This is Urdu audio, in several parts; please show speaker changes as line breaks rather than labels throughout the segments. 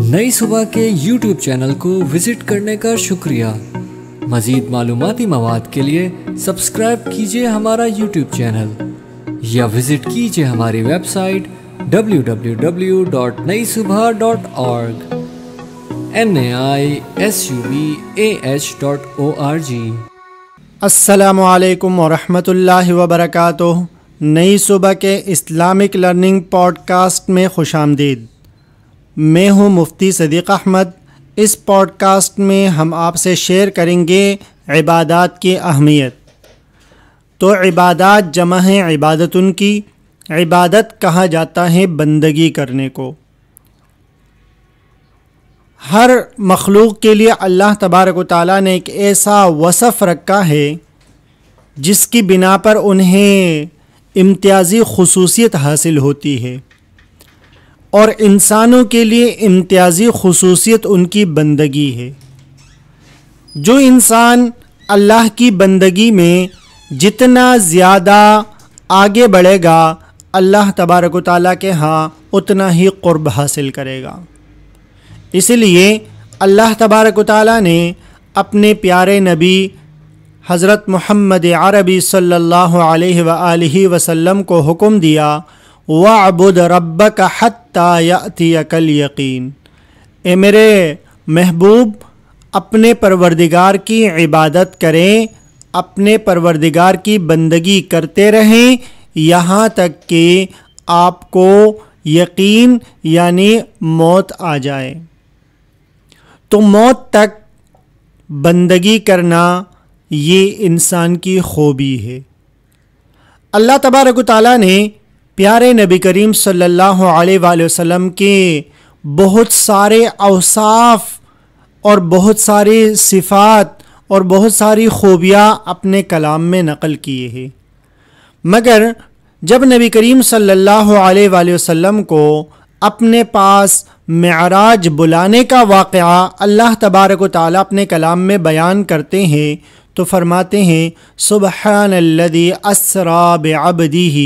نئی صبح کے یوٹیوب چینل کو وزٹ کرنے کا شکریہ۔ مزید معلوماتی مواد کے لیے سبسکرائب کیجیے ہمارا یوٹیوب چینل یا وزٹ کیجیے ہماری ویب سائٹ www.naisubah.org naisubah.org۔
السلام علیکم ورحمۃ اللہ وبرکاتہ۔ نئی صبح کے اسلامک لرننگ پوڈ کاسٹ میں خوش آمدید۔ میں ہوں مفتی صدیق احمد۔ اس پوڈ کاسٹ میں ہم آپ سے شیئر کریں گے عبادات کی اہمیت۔ تو عبادات جمع ہے عبادتن کی۔ عبادت کہا جاتا ہے بندگی کرنے کو۔ ہر مخلوق کے لیے اللہ تبارک و تعالیٰ نے ایک ایسا وصف رکھا ہے جس کی بنا پر انہیں امتیازی خصوصیت حاصل ہوتی ہے، اور انسانوں کے لیے امتیازی خصوصیت ان کی بندگی ہے۔ جو انسان اللہ کی بندگی میں جتنا زیادہ آگے بڑھے گا، اللہ تبارک و تعالیٰ کے ہاں اتنا ہی قرب حاصل کرے گا۔ اس لیے اللہ تبارک و تعالیٰ نے اپنے پیارے نبی حضرت محمد عربی صلی اللہ علیہ وآلہ وسلم کو حکم دیا، وَاعْبُدْ رَبَّكَ حَتَّى يَأْتِيَكَ الْيَقِينُ۔ اے میرے محبوب، اپنے پروردگار کی عبادت کریں، اپنے پروردگار کی بندگی کرتے رہیں یہاں تک کہ آپ کو یقین یعنی موت آ جائے۔ تو موت تک بندگی کرنا یہ انسان کی خوبی ہے۔ اللہ تبارک و تعالیٰ نے پیارے نبی کریم صلی اللہ علیہ وآلہ وسلم کے بہت سارے اوصاف اور بہت ساری صفات اور بہت ساری خوبیاں اپنے کلام میں نقل کیے ہیں، مگر جب نبی کریم صلی اللہ علیہ وآلہ وسلم کو اپنے پاس معراج بلانے کا واقعہ اللہ تبارک و تعالیٰ اپنے کلام میں بیان کرتے ہیں تو فرماتے ہیں، سبحان الذی اسری بعبدہ،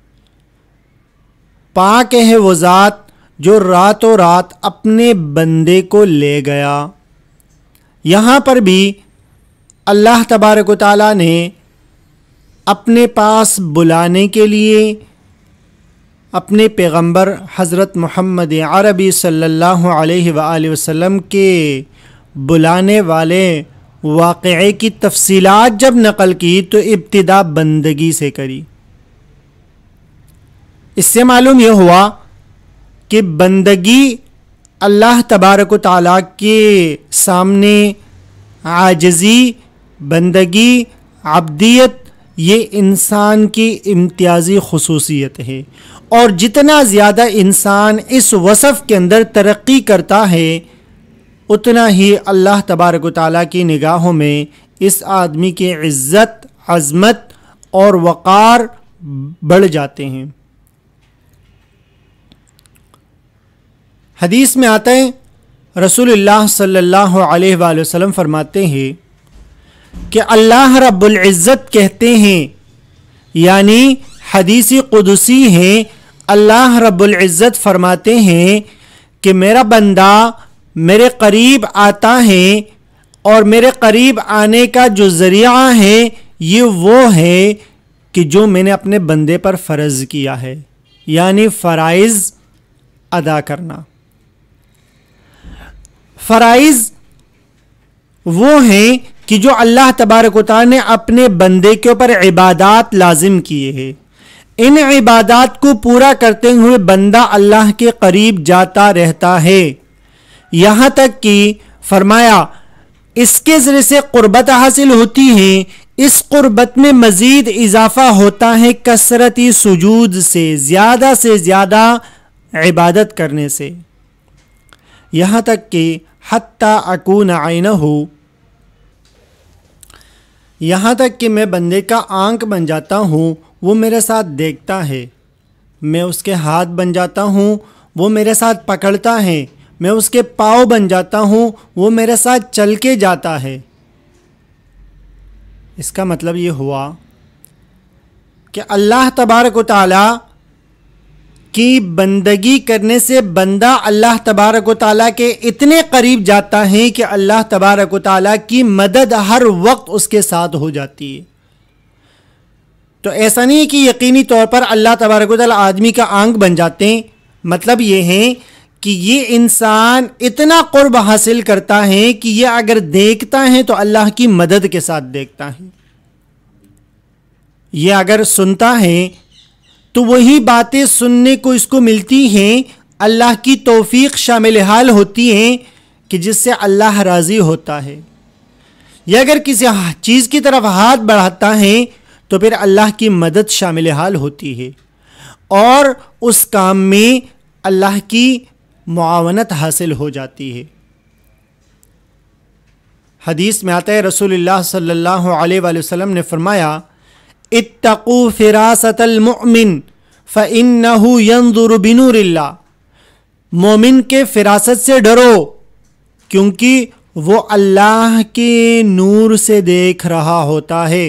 پاک ہے وہ ذات جو راتوں رات اپنے بندے کو لے گیا۔ یہاں پر بھی اللہ تبارک و تعالیٰ نے اپنے پاس بلانے کے لیے اپنے پیغمبر حضرت محمد عربی صلی اللہ علیہ وآلہ وسلم کے بلانے والے واقعے کی تفصیلات جب نقل کی تو ابتدا بندگی سے کری۔ اس سے معلوم یہ ہوا کہ بندگی اللہ تبارک و تعالیٰ کے سامنے عاجزی، بندگی، عبدیت یہ انسان کی امتیازی خصوصیت ہے، اور جتنا زیادہ انسان اس وصف کے اندر ترقی کرتا ہے اتنا ہی اللہ تبارک و تعالیٰ کی نگاہوں میں اس آدمی کی عزت، عظمت اور وقار بڑھ جاتے ہیں۔ حدیث میں آتا ہے، رسول اللہ صلی اللہ علیہ وآلہ وسلم فرماتے ہیں کہ اللہ رب العزت کہتے ہیں، یعنی حدیث قدسی ہے، اللہ رب العزت فرماتے ہیں کہ میرا بندہ میرے قریب آتا ہے، اور میرے قریب آنے کا جو ذریعہ ہے یہ وہ ہے کہ جو میں نے اپنے بندے پر فرض کیا ہے، یعنی فرائض ادا کرنا۔ فرائض وہ ہیں کہ جو اللہ تبارک و تعالیٰ نے اپنے بندے کے اوپر عبادات لازم کیے ہیں۔ ان عبادات کو پورا کرتے ہوئے بندہ اللہ کے قریب جاتا رہتا ہے، یہاں تک کہ فرمایا اس کے ذریعے سے قربت حاصل ہوتی ہے۔ اس قربت میں مزید اضافہ ہوتا ہے کثرتی سجود سے زیادہ عبادت کرنے سے، یہاں تک کہ حتی اکون عینہ، یہاں تک کہ میں بندے کا آنکھ بن جاتا ہوں، وہ میرے ساتھ دیکھتا ہے، میں اس کے ہاتھ بن جاتا ہوں، وہ میرے ساتھ پکڑتا ہے، میں اس کے پاؤں بن جاتا ہوں، وہ میرے ساتھ چل کے جاتا ہے۔ اس کا مطلب یہ ہوا کہ اللہ تبارک و تعالیٰ کی بندگی کرنے سے بندہ اللہ تبارک و تعالیٰ کے اتنے قریب جاتا ہے کہ اللہ تبارک و تعالیٰ کی مدد ہر وقت اس کے ساتھ ہو جاتی ہے. تو ایسا نہیں کہ یقینی طور پر اللہ تبارک و تعالیٰ آدمی کا آنکھ بن جاتے ہیں. مطلب یہ ہے کہ یہ انسان اتنا قرب حاصل کرتا ہے کہ یہ اگر دیکھتا ہے تو اللہ کی مدد کے ساتھ دیکھتا ہے. یہ اگر سنتا ہے تو وہی باتیں سننے کو اس کو ملتی ہیں، اللہ کی توفیق شامل حال ہوتی ہیں کہ جس سے اللہ راضی ہوتا ہے. یا اگر کسی چیز کی طرف ہاتھ بڑھاتا ہے تو پھر اللہ کی مدد شامل حال ہوتی ہے اور اس کام میں اللہ کی معاونت حاصل ہو جاتی ہے. حدیث میں آتا ہے رسول اللہ صلی اللہ علیہ وآلہ وسلم نے فرمایا اتقوا فراست المؤمن فإنه ينظر بنور اللہ. مومن کے فراست سے ڈرو کیونکہ وہ اللہ کے نور سے دیکھ رہا ہوتا ہے.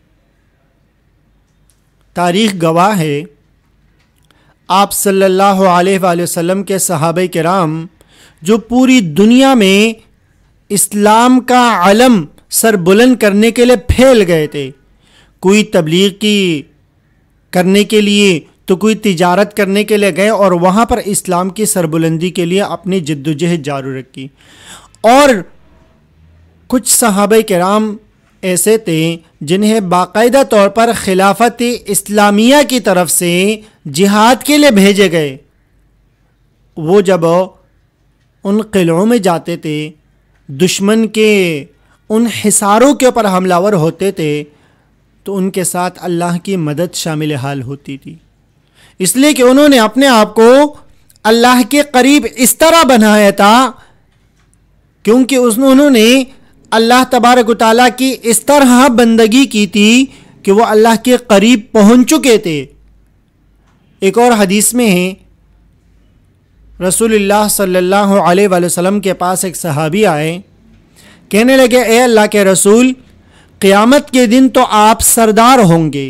تاریخ گواہ ہے آپ صلی اللہ علیہ وآلہ وسلم کے صحابہ کرام جو پوری دنیا میں اسلام کا علم سر بلند کرنے کے لیے پھیل گئے تھے. کوئی تبلیغ کی کرنے کے لیے تو کوئی تجارت کرنے کے لیے گئے اور وہاں پر اسلام کی سربلندی کے لیے اپنی جد و جہد جاری رکھی. اور کچھ صحابہ کرام ایسے تھے جنہیں باقاعدہ طور پر خلافت اسلامیہ کی طرف سے جہاد کے لیے بھیجے گئے. وہ جب ان قلعوں میں جاتے تھے، دشمن کے ان حصاروں کے اوپر حملہ ور ہوتے تھے تو ان کے ساتھ اللہ کی مدد شامل حال ہوتی تھی. اس لیے کہ انہوں نے اپنے آپ کو اللہ کے قریب اس طرح بنایا تھا کیونکہ انہوں نے اللہ تبارک و تعالیٰ کی اس طرح بندگی کی تھی کہ وہ اللہ کے قریب پہنچ چکے تھے. ایک اور حدیث میں ہے رسول اللہ صلی اللہ علیہ وآلہ وسلم کے پاس ایک صحابی آئے، کہنے لگے اے اللہ کے رسول، قیامت کے دن تو آپ سردار ہوں گے،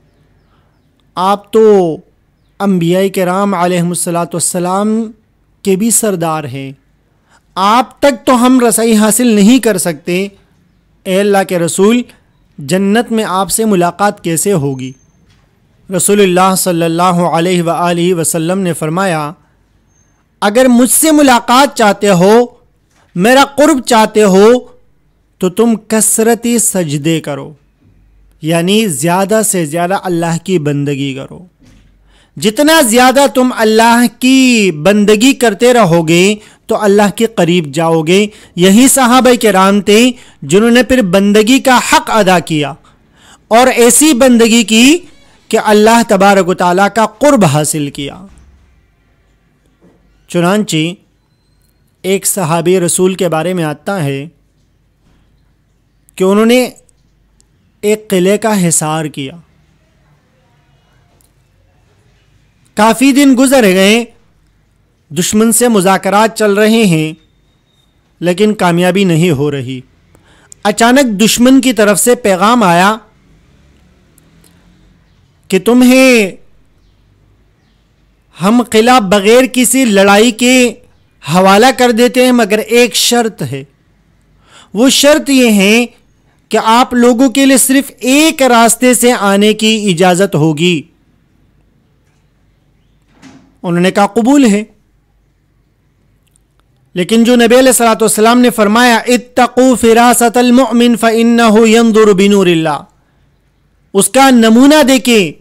آپ تو انبیاء کرام علیہم الصلاۃ والسلام کے بھی سردار ہیں، آپ تک تو ہم رسائی حاصل نہیں کر سکتے. اے اللہ کے رسول، جنت میں آپ سے ملاقات کیسے ہوگی؟ رسول اللہ صلی اللہ علیہ وآلہ وسلم نے فرمایا اگر مجھ سے ملاقات چاہتے ہو، میرا قرب چاہتے ہو تو تم کثرتی سجدے کرو، یعنی زیادہ سے زیادہ اللہ کی بندگی کرو. جتنا زیادہ تم اللہ کی بندگی کرتے رہو گے تو اللہ کے قریب جاؤ گے. یہی صحابہ کرام تھے جنہوں نے پھر بندگی کا حق ادا کیا اور ایسی بندگی کی کہ اللہ تبارک و تعالیٰ کا قرب حاصل کیا. چنانچہ ایک صحابی رسول کے بارے میں آتا ہے کہ انہوں نے ایک قلعے کا حصار کیا. کافی دن گزر گئے، دشمن سے مذاکرات چل رہے ہیں لیکن کامیابی نہیں ہو رہی. اچانک دشمن کی طرف سے پیغام آیا کہ تمہیں ہم قلعہ بغیر کسی لڑائی کے حوالہ کر دیتے ہیں مگر ایک شرط ہے. وہ شرط یہ ہے کہ آپ لوگوں کے لیے صرف ایک راستے سے آنے کی اجازت ہوگی. انہوں نے کہا قبول ہے. لیکن جو نبی علیہ الصلوۃ والسلام نے فرمایا اتقوا فراست المؤمن فإنه ينظر بنور اللہ، اس کا نمونہ دیکھیں.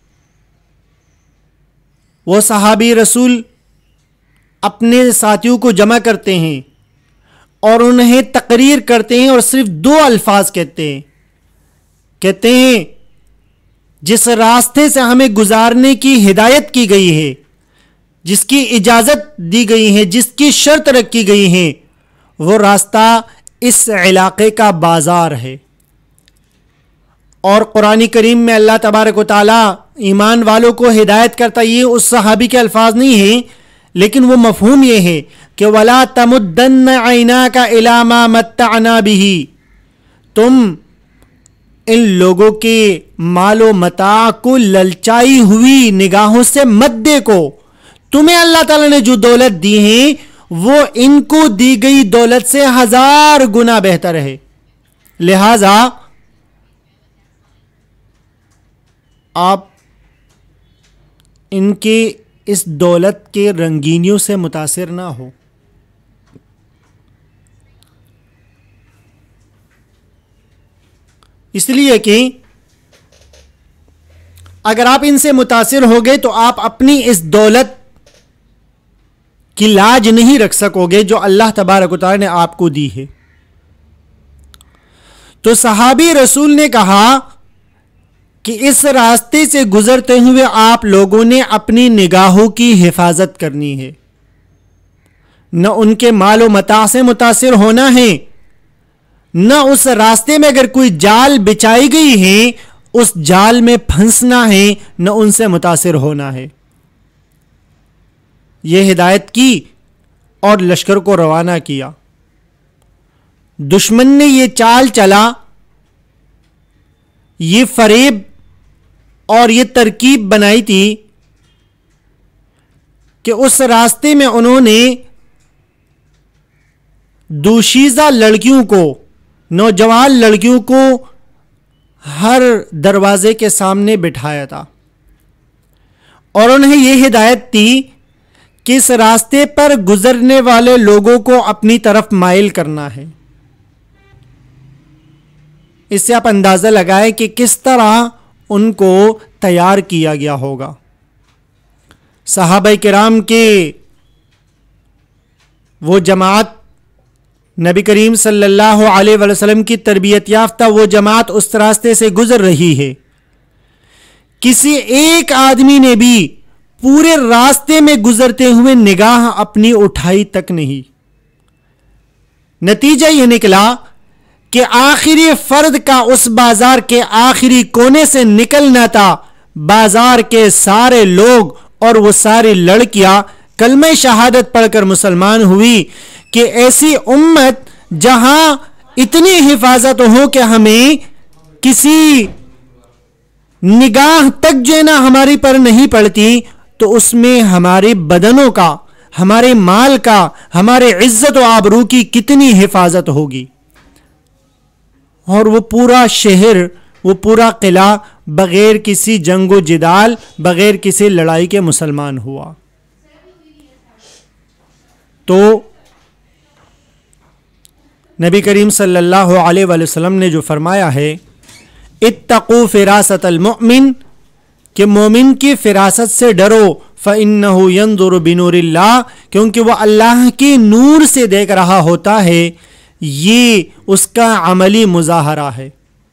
وہ صحابی رسول اپنے ساتھیوں کو جمع کرتے ہیں اور انہیں تقریر کرتے ہیں اور صرف دو الفاظ کہتے ہیں جس راستے سے ہمیں گزارنے کی ہدایت کی گئی ہے، جس کی اجازت دی گئی ہے، جس کی شرط رکھی گئی ہے، وہ راستہ اس علاقے کا بازار ہے. اور قرآن کریم میں اللہ تبارک و تعالیٰ ایمان والوں کو ہدایت کرتا، یہ اس صحابی کے الفاظ نہیں ہیں لیکن وہ مفہوم یہ ہے کہ وَلَا تَمُدَّنَّ عَيْنَاكَ إِلَى مَا مَتَّعْنَا بِهِ، تم ان لوگوں کے مال و متاع کو للچائی ہوئی نگاہوں سے مت دیکھو تمہیں اللہ تعالیٰ نے جو دولت دی ہے وہ ان کو دی گئی دولت سے 1000 گنا بہتر ہے. لہذا آپ ان کے اس دولت کے رنگینیوں سے متاثر نہ ہو. اس لیے کہ اگر آپ ان سے متاثر ہو گئے تو آپ اپنی اس دولت کی لاج نہیں رکھ سکو گے جو اللہ تبارک و تعالی نے آپ کو دی ہے. تو صحابی رسول نے کہا کہ اس راستے سے گزرتے ہوئے آپ لوگوں نے اپنی نگاہوں کی حفاظت کرنی ہے. نہ ان کے مال و متاع سے متاثر ہونا ہے، نہ اس راستے میں اگر کوئی جال بچائی گئی ہے اس جال میں پھنسنا ہے، نہ ان سے متاثر ہونا ہے. یہ ہدایت کی اور لشکر کو روانہ کیا. دشمن نے یہ چال چلا، یہ فریب اور یہ ترکیب بنائی تھی کہ اس راستے میں انہوں نے دوشیزہ لڑکیوں کو، نوجوان لڑکیوں کو ہر دروازے کے سامنے بٹھایا تھا اور انہیں یہ ہدایت تھی کہ اس راستے پر گزرنے والے لوگوں کو اپنی طرف مائل کرنا ہے. اس سے آپ اندازہ لگائیں کہ کس طرح ان کو تیار کیا گیا ہوگا. صحابہ کرام کے وہ جماعت، نبی کریم صلی اللہ علیہ وسلم کی تربیت یافتہ وہ جماعت اس راستے سے گزر رہی ہے. کسی ایک آدمی نے بھی پورے راستے میں گزرتے ہوئے نگاہ اپنی اٹھائی تک نہیں. نتیجہ یہ نکلا کہ آخری فرد کا اس بازار کے آخری کونے سے نکلنا تھا. بازار کے سارے لوگ اور وہ ساری لڑکیاں کلمہ شہادت پڑھ کر مسلمان ہوئی کہ ایسی امت جہاں اتنی حفاظت ہو کہ ہمیں کسی نگاہ تک جو ہے نا ہماری پر نہیں پڑتی، تو اس میں ہمارے بدنوں کا، ہمارے مال کا، ہمارے عزت و آبرو کی کتنی حفاظت ہوگی. اور وہ پورا شہر، وہ پورا قلعہ بغیر کسی جنگ و جدال، بغیر کسی لڑائی کے مسلمان ہوا. تو نبی کریم صلی اللہ علیہ وآلہ وسلم نے جو فرمایا ہے اتقوا فراست المؤمن، کہ مومن کی فراست سے ڈرو، فإنہ ينظر بنور اللہ، کیونکہ وہ اللہ کے نور سے دیکھ رہا ہوتا ہے. یہ اس کا عملی مظاہرہ ہے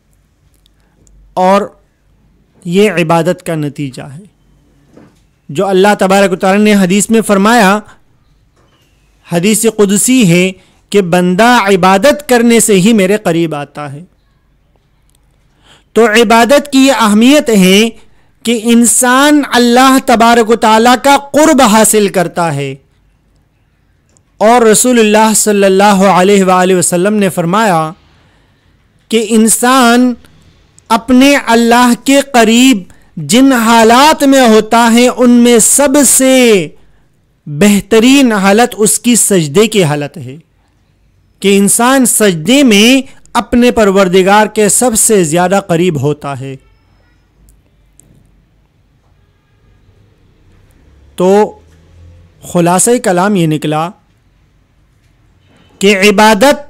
اور یہ عبادت کا نتیجہ ہے. جو اللہ تبارک و تعالی نے حدیث میں فرمایا، حدیث قدسی ہے کہ بندہ عبادت کرنے سے ہی میرے قریب آتا ہے. تو عبادت کی یہ اہمیت ہے کہ انسان اللہ تبارک و تعالیٰ کا قرب حاصل کرتا ہے. اور رسول اللہ صلی اللہ علیہ وآلہ وسلم نے فرمایا کہ انسان اپنے اللہ کے قریب جن حالات میں ہوتا ہے ان میں سب سے بہترین حالت اس کی سجدے کی حالت ہے، کہ انسان سجدے میں اپنے پروردگار کے سب سے زیادہ قریب ہوتا ہے. تو خلاصہ کلام یہ نکلا کہ عبادت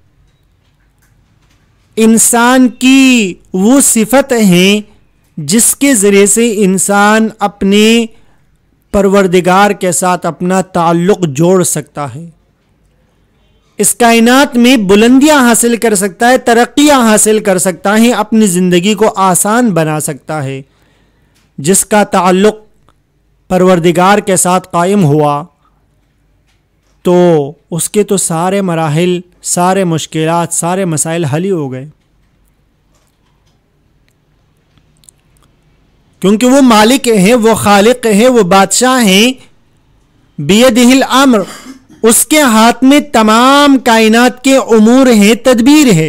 انسان کی وہ صفت ہیں جس کے ذریعے سے انسان اپنے پروردگار کے ساتھ اپنا تعلق جوڑ سکتا ہے، اس کائنات میں بلندیاں حاصل کر سکتا ہے، ترقیاں حاصل کر سکتا ہے، اپنی زندگی کو آسان بنا سکتا ہے. جس کا تعلق پروردگار کے ساتھ قائم ہوا تو اس کے تو سارے مراحل، سارے مشکلات، سارے مسائل حل ہی ہو گئے، کیونکہ وہ مالک ہیں، وہ خالق ہیں، وہ بادشاہ ہیں. بیدہ الامر، اس کے ہاتھ میں تمام کائنات کے امور ہیں، تدبیر ہے.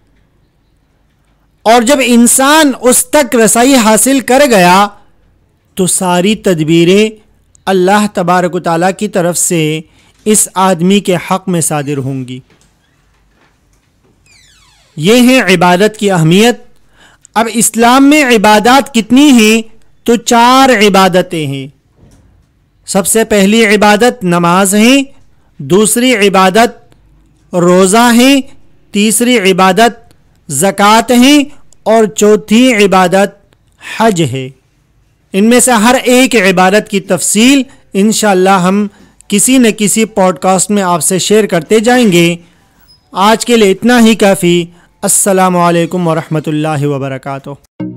اور جب انسان اس تک رسائی حاصل کر گیا تو ساری تدبیریں اللہ تبارک و تعالیٰ کی طرف سے اس آدمی کے حق میں صادر ہوں گی۔ یہ ہے عبادت کی اہمیت۔ اب اسلام میں عبادات کتنی ہیں؟ تو 4 عبادتیں ہیں۔ سب سے پہلی عبادت نماز ہے، دوسری عبادت روزہ ہے، تیسری عبادت زکوٰۃ ہے اور چوتھی عبادت حج ہے۔ ان میں سے ہر ایک عبادت کی تفصیل انشاءاللہ ہم کسی نہ کسی پوڈ کاسٹ میں آپ سے شیئر کرتے جائیں گے۔ آج کے لیے اتنا ہی کافی۔ السلام علیکم ورحمۃ اللہ وبرکاتہ۔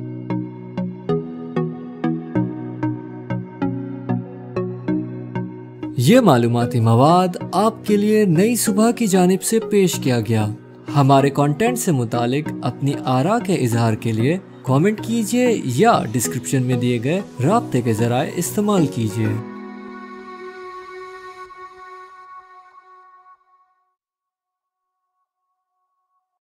یہ معلوماتی مواد آپ کے لیے نئی صبح کی جانب سے پیش کیا گیا۔ ہمارے کانٹینٹ سے متعلق اپنی آراء کے اظہار کے لیے کامنٹ کیجیے یا ڈسکرپشن میں دیے گئے رابطے کے ذرائع استعمال کیجیے۔